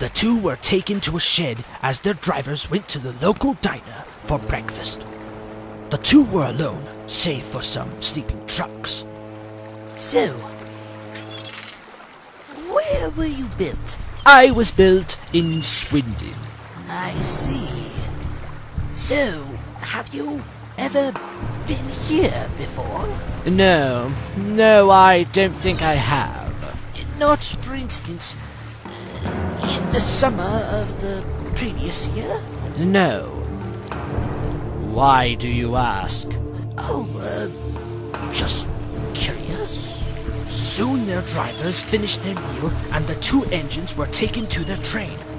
The two were taken to a shed as their drivers went to the local diner for breakfast. The two were alone, save for some sleeping trucks. So, where were you built? I was built in Swindon. I see. So, have you ever been here before? No, I don't think I have. Not, for instance, in the summer of the previous year? No. Why do you ask? Oh, just curious. Soon their drivers finished their meal and the two engines were taken to their train.